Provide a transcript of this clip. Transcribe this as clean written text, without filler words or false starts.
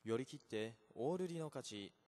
寄り切ってオールリの勝ち。